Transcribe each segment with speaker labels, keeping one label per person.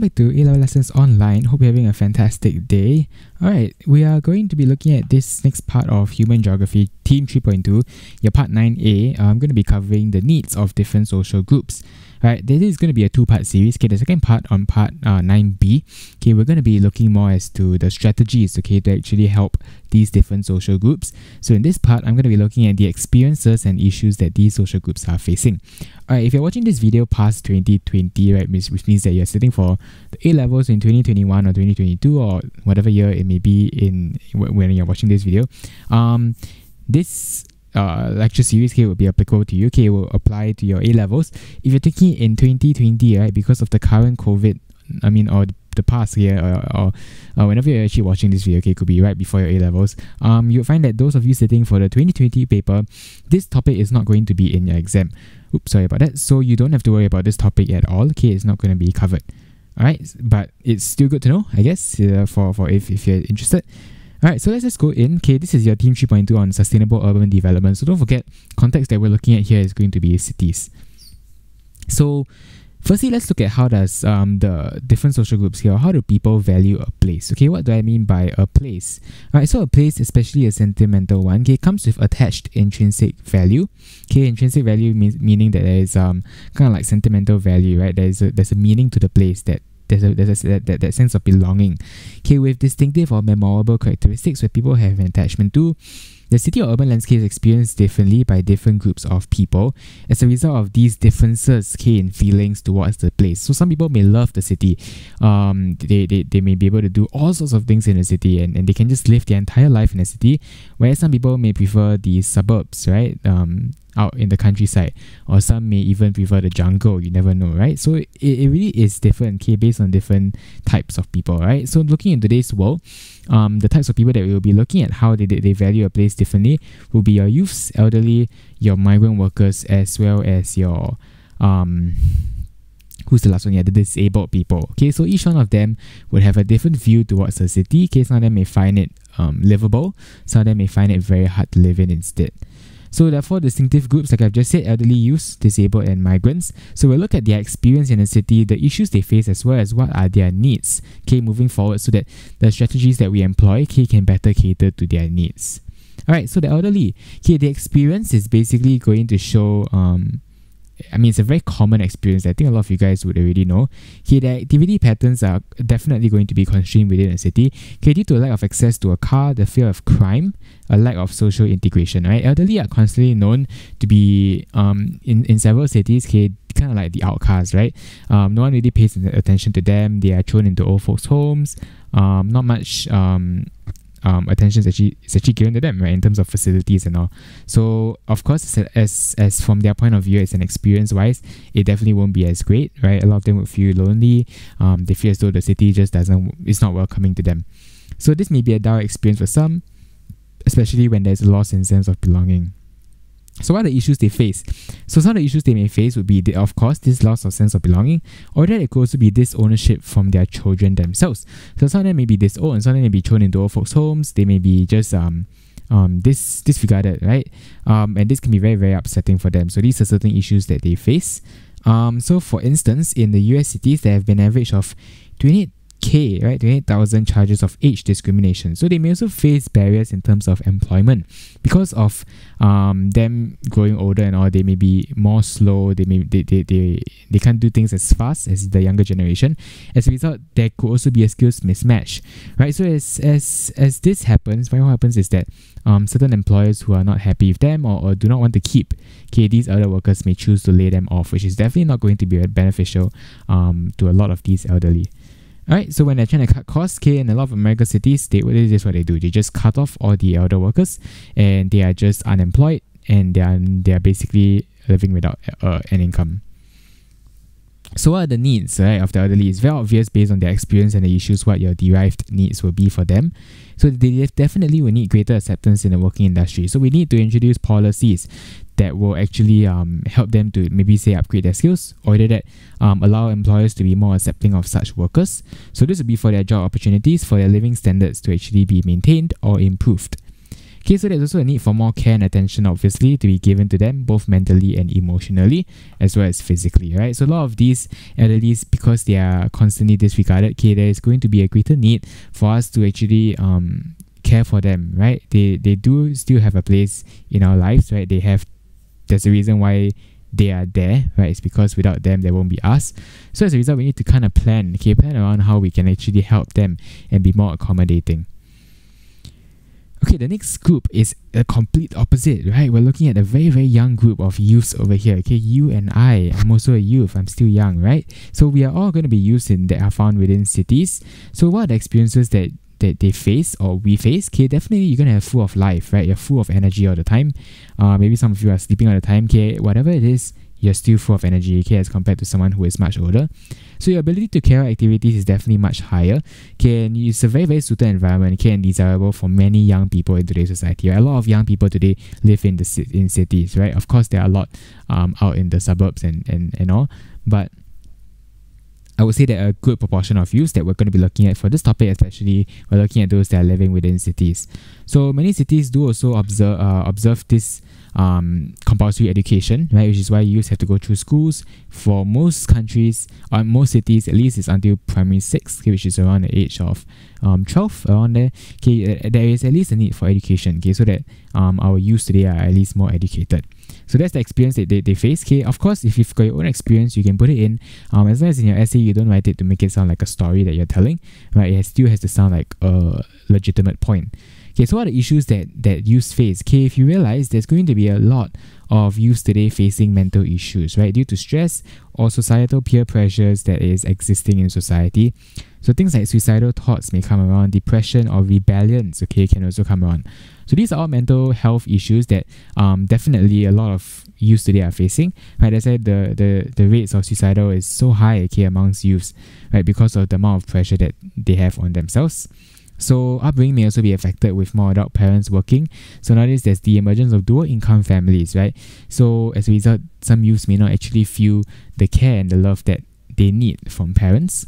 Speaker 1: back to A-Level Lessons Online. Hope you're having a fantastic day. Alright, we are going to be looking at this next part of Human Geography, Team 3.2, your Part 9A. I'm going to be covering the needs of different social groups. Alright, this is going to be a two-part series. Okay, the second part on Part 9B, okay, we're going to be looking more as to the strategies, okay, to actually help these different social groups. So in this part, I'm going to be looking at the experiences and issues that these social groups are facing. Alright, if you're watching this video past 2020, right, which means that you're sitting for the A-levels in 2021 or 2022 or whatever year it may be in when you're watching this video, this lecture series here will be applicable to you. Okay, it will apply to your A-levels. If you're taking it in 2020, right, because of the current COVID, or the past year, or whenever you're actually watching this video, okay, it could be right before your A-levels, you'll find that those of you sitting for the 2020 paper, this topic is not going to be in your exam. Oops, sorry about that. So you don't have to worry about this topic at all. Okay, it's not going to be covered. Alright, but it's still good to know, I guess, for if you're interested. Alright, so let's just go in. Okay, this is your Team 3.2 on Sustainable Urban Development. So don't forget, context that we're looking at here is going to be cities. So firstly, let's look at how does the different social groups here, how do people value a place? Okay, what do I mean by a place? Alright, so a place, especially a sentimental one, okay, comes with attached intrinsic value. Okay, intrinsic value meaning that there is kind of like sentimental value, right? There's a meaning to the place, that that sense of belonging. Okay, with distinctive or memorable characteristics where people have an attachment to. The city or urban landscape is experienced differently by different groups of people as a result of these differences, okay, in feelings towards the place. So some people may love the city. They may be able to do all sorts of things in the city and they can just live their entire life in the city, whereas some people may prefer the suburbs, right? Out in the countryside, or some may even prefer the jungle. You never know, right? So it really is different, okay, based on different types of people, right? So looking in today's world, the types of people that we will be looking at, how they value a place differently, will be your youths, elderly, your migrant workers, as well as your who's the last one? Yeah, the disabled people. Okay, so each one of them would have a different view towards the city. Okay, some of them may find it livable, some of them may find it very hard to live in instead. So there are four distinctive groups, like I've just said: elderly, youths, disabled, and migrants. So we'll look at their experience in the city, the issues they face, as well as what are their needs, okay, moving forward, so that the strategies that we employ, okay, can better cater to their needs. Alright, so the elderly, okay, the experience is basically going to show it's a very common experience. I think a lot of you guys would already know. Okay, the activity patterns are definitely going to be constrained within a city. Okay, due to a lack of access to a car, the fear of crime, a lack of social integration. Right, elderly are constantly known to be in several cities, okay, kind of like the outcasts, right? No one really pays attention to them. They are thrown into old folks' homes. Not much attention is actually given to them, right, in terms of facilities and all. So of course, as from their point of view, as an experience wise, it definitely won't be as great, right? A lot of them would feel lonely. They feel as though the city just it's not welcoming to them. So this may be a dull experience for some, especially when there's a loss in sense of belonging. So what are the issues they face? So some of the issues they may face would be, of course, this loss of sense of belonging, or that it could also be disownership from their children themselves. So some of them may be disowned, some of them may be thrown into old folks' homes, they may be just disregarded, right? And this can be very, very upsetting for them. So these are certain issues that they face. So for instance, in the US cities, there have been an average of 28,000 charges of age discrimination. So they may also face barriers in terms of employment because of them growing older and all. They may be more slow. They can't do things as fast as the younger generation. As a result, there could also be a skills mismatch, right? So as this happens, what happens is that certain employers who are not happy with them or do not want to keep, okay, these other workers may choose to lay them off, which is definitely not going to be beneficial to a lot of these elderly. Alright, so when they're trying to cut costs, okay, in a lot of American cities, this is what they do. They just cut off all the elder workers and they are just unemployed and they are basically living without an income. So what are the needs, right, of the elderly? It's very obvious based on their experience and the issues what your derived needs will be for them. So they definitely will need greater acceptance in the working industry. So we need to introduce policies that will actually help them to maybe say upgrade their skills, or that allow employers to be more accepting of such workers. So this will be for their job opportunities, for their living standards to actually be maintained or improved. Okay, so there's also a need for more care and attention, obviously, to be given to them, both mentally and emotionally, as well as physically, right? So a lot of these elderlies, because they are constantly disregarded, okay, there is going to be a greater need for us to actually care for them, right? They do still have a place in our lives, right? There's a reason why they are there, right? It's because without them there won't be us. So as a result, we need to kind of plan around how we can actually help them and be more accommodating. Okay, the next group is a complete opposite, right? We're looking at a very, very young group of youths over here. Okay, you and I'm also a youth. I'm still young, right? So we are all going to be youths that are found within cities. So what are the experiences that they face or we face? Okay, definitely you're gonna have full of life, right? You're full of energy all the time. Maybe some of you are sleeping all the time. Okay, whatever it is, you're still full of energy. Okay, as compared to someone who is much older. So your ability to carry out activities is definitely much higher. Okay, and it's a very, very suited environment. Okay, and desirable for many young people in today's society. Right? A lot of young people today live in cities, right? Of course, there are a lot out in the suburbs and all, but I would say that a good proportion of youths that we're going to be looking at for this topic, especially, we're looking at those that are living within cities. So many cities do also observe this compulsory education, right? Which is why youths have to go through schools. For most countries, or most cities, at least it's until primary 6, okay, which is around the age of 12, around there. Okay, there is at least a need for education, okay, so that our youth today are at least more educated. So that's the experience that they face. Okay, of course, if you've got your own experience, you can put it in. As long as in your essay, you don't write it to make it sound like a story that you're telling, right? It still has to sound like a legitimate point. Okay, so what are the issues that youth face? Okay, if you realize there's going to be a lot of youth today facing mental issues, right? Due to stress or societal peer pressures that is existing in society. So things like suicidal thoughts may come around, depression or rebellions, okay, can also come around. So these are all mental health issues that definitely a lot of youth today are facing. Right, I said the rates of suicidal is so high, okay, amongst youths, right, because of the amount of pressure that they have on themselves. So upbringing may also be affected with more adult parents working. So nowadays there's the emergence of dual income families, right? So as a result, some youths may not actually feel the care and the love that they need from parents.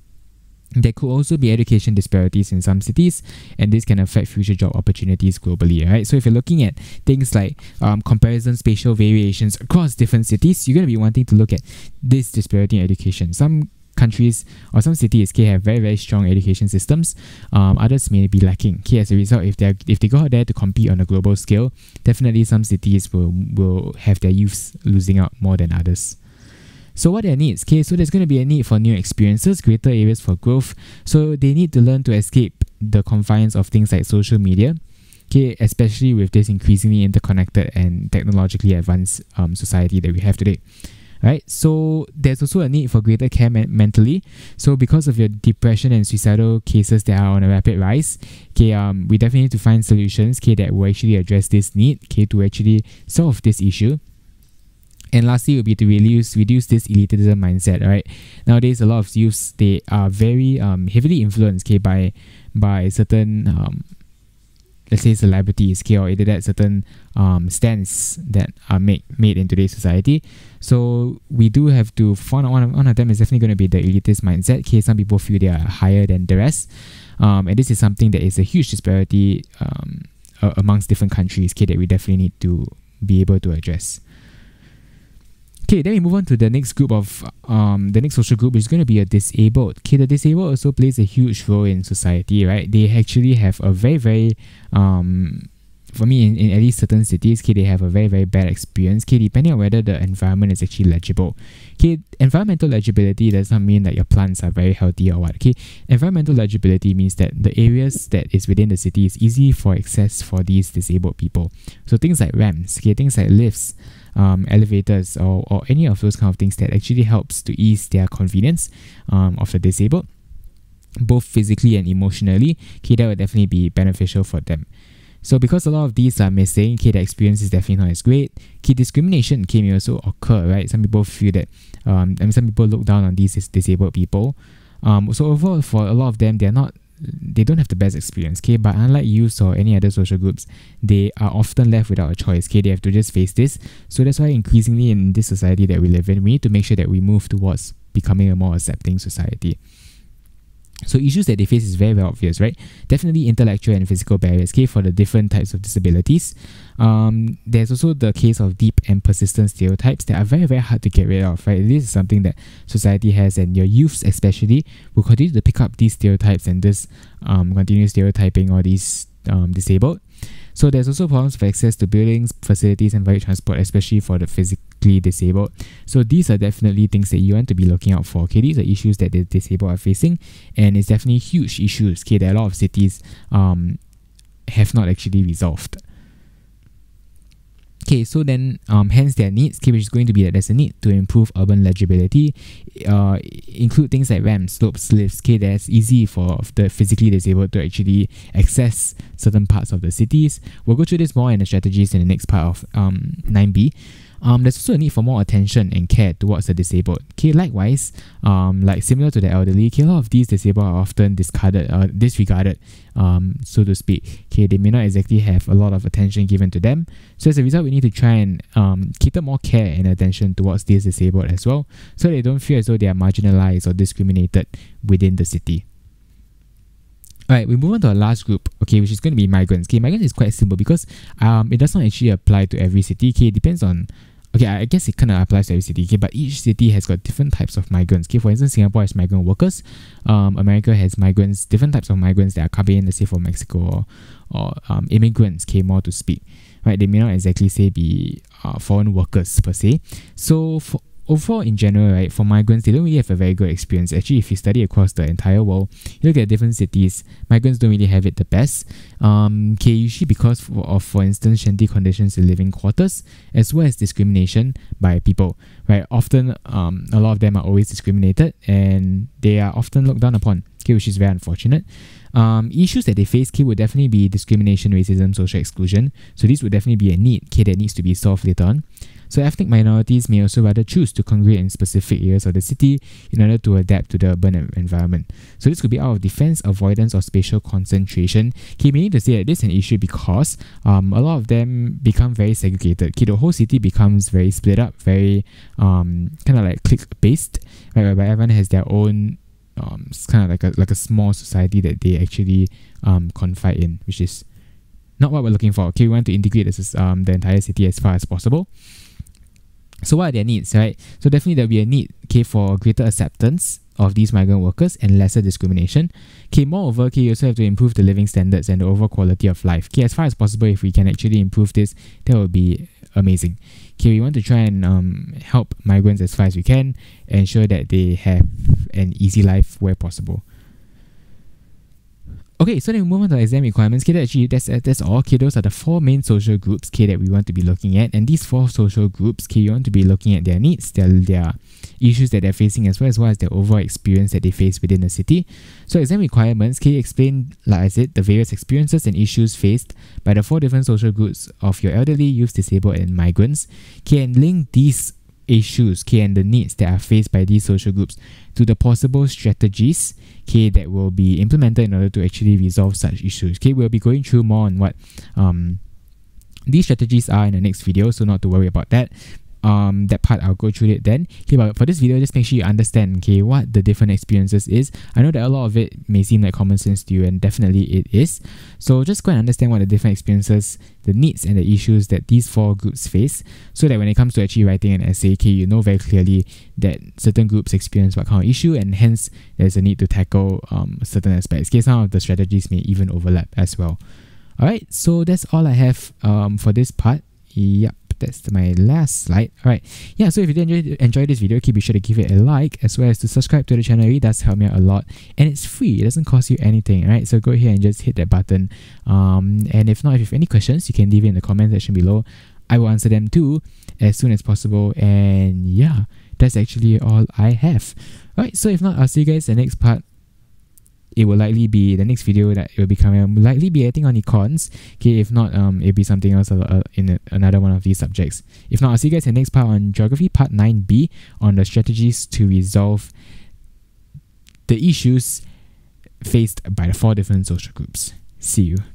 Speaker 1: There could also be education disparities in some cities, and this can affect future job opportunities globally, right? So if you're looking at things like comparison spatial variations across different cities, you're going to be wanting to look at this disparity in education. Some countries or some cities have very, very strong education systems. Others may be lacking. Okay, as a result, if they go out there to compete on a global scale, definitely some cities will have their youths losing out more than others. So what are their needs? Okay, so there's going to be a need for new experiences, greater areas for growth. So they need to learn to escape the confines of things like social media. Okay, especially with this increasingly interconnected and technologically advanced society that we have today. Right, so there's also a need for greater care mentally. So because of your depression and suicidal cases that are on a rapid rise, okay, we definitely need to find solutions, okay, that will actually address this need, okay, to actually solve this issue. And lastly would be to reduce this elitism mindset, right? Nowadays, a lot of youths, they are very heavily influenced, okay, by certain let's say celebrities, okay, or either that certain stands that are made in today's society. So we do have to find one of them is definitely going to be the elitist mindset. Okay, some people feel they are higher than the rest, and this is something that is a huge disparity amongst different countries, okay, that we definitely need to be able to address. Okay, then we move on to the next group of the next social group, which is going to be a disabled. Okay, the disabled also plays a huge role in society, right? They actually have a very, very for me, in at least certain cities, okay, they have a very, very bad experience, okay, depending on whether the environment is actually legible. Okay, environmental legibility does not mean that your plants are very healthy or what. Okay, environmental legibility means that the areas that is within the city is easy for access for these disabled people. So things like ramps, okay, things like lifts, elevators, or any of those kind of things that actually helps to ease their convenience of the disabled, both physically and emotionally, okay, that would definitely be beneficial for them. So because a lot of these are missing, okay, the experience is definitely not as great. Okay, discrimination may also occur, right? Some people feel that, some people look down on these disabled people. So overall, for a lot of them, they don't have the best experience, okay? But unlike youth or any other social groups, they are often left without a choice, okay? They have to just face this. So that's why increasingly in this society that we live in, we need to make sure that we move towards becoming a more accepting society. So issues that they face is very, very obvious, right? Definitely intellectual and physical barriers, okay, for the different types of disabilities. There's also the case of deep and persistent stereotypes that are very, very hard to get rid of, right? This is something that society has, and your youths especially will continue to pick up these stereotypes and this continue stereotyping all these disabled. So there's also problems of access to buildings, facilities, and public transport, especially for the physically disabled. So these are definitely things that you want to be looking out for. Okay, these are issues that the disabled are facing, and it's definitely huge issues. Okay, that a lot of cities have not actually resolved. Okay, so then hence their needs, okay, which is going to be that there's a need to improve urban legibility, include things like ramps, slopes, lifts, okay, that's easy for the physically disabled to actually access certain parts of the cities. We'll go through this more in the strategies in the next part of 9B. There's also a need for more attention and care towards the disabled. Okay, likewise, like similar to the elderly, okay, a lot of these disabled are often disregarded, so to speak. Okay, they may not exactly have a lot of attention given to them. So as a result, we need to try and cater more care and attention towards these disabled as well, so they don't feel as though they are marginalized or discriminated within the city. Alright, we move on to our last group, okay, which is going to be migrants. Okay, migrants is quite simple because it does not actually apply to every city. Okay, it depends on, okay, I guess it kind of applies to every city, okay, but each city has got different types of migrants. Okay, for instance, Singapore has migrant workers, America has migrants, different types of migrants that are coming in, let's say from Mexico, or immigrants, okay, more to speak, right? They may not exactly say be foreign workers per se. So overall, in general, right, for migrants, they don't really have a very good experience. Actually, if you study across the entire world, you look at different cities, migrants don't really have it the best. Okay, usually because of, for instance, shanty conditions in living quarters, as well as discrimination by people, right? Often, a lot of them are always discriminated, and they are often looked down upon, okay, which is very unfortunate. Issues that they face, okay, would definitely be discrimination, racism, social exclusion. So this would definitely be a need, okay, that needs to be solved later on. So ethnic minorities may also rather choose to congregate in specific areas of the city in order to adapt to the urban environment. So this could be out of defense, avoidance, or spatial concentration. Okay, meaning to say that this is an issue because a lot of them become very segregated. Okay, the whole city becomes very split up, very kind of like clique-based, right, whereby everyone has their own kind of like a small society that they actually confide in, which is not what we're looking for. Okay, we want to integrate this the entire city as far as possible. So what are their needs, right? So definitely there'll be a need, okay, for greater acceptance of these migrant workers and lesser discrimination. Okay, moreover, okay, you also have to improve the living standards and the overall quality of life. Okay, as far as possible, if we can actually improve this, that would be amazing. Okay, we want to try and help migrants as far as we can, ensure that they have an easy life where possible. Okay, so then we move on to exam requirements. Okay, that's all. Okay, those are the 4 main social groups, okay, that we want to be looking at. And these 4 social groups, okay, you want to be looking at their needs, their issues that they're facing, as well as their overall experience that they face within the city. So exam requirements, okay, explain, like I said, the various experiences and issues faced by the 4 different social groups of your elderly, youth, disabled, and migrants. Okay, and link these issues, okay, and the needs that are faced by these social groups to the possible strategies, okay, that will be implemented in order to actually resolve such issues. Okay, we'll be going through more on what these strategies are in the next video, so not to worry about that. That part I'll go through it then. Okay, but for this video, just make sure you understand, okay, what the different experiences is. I know that a lot of it may seem like common sense to you, and definitely it is. So just go and understand what the different experiences, the needs and the issues that these 4 groups face, so that when it comes to actually writing an essay, okay, you know very clearly that certain groups experience what kind of issue, and hence there's a need to tackle certain aspects. Okay, some of the strategies may even overlap as well. Alright, so that's all I have for this part. Yep, that's my last slide. Alright, yeah, so if you did enjoy this video, be sure to give it a like, as well as to subscribe to the channel. It does help me out a lot, and it's free, it doesn't cost you anything. Alright, so go ahead and just hit that button, and if not, if you have any questions, you can leave it in the comment section below. I will answer them too as soon as possible. And yeah, that's actually all I have. Alright, so if not, I'll see you guys in the next part. It will likely be the next video that will be coming, will likely be, I think, on econs. Okay, if not, it'll be something else in another one of these subjects. If not, I'll see you guys in the next part on geography, part 9B, on the strategies to resolve the issues faced by the 4 different social groups. See you.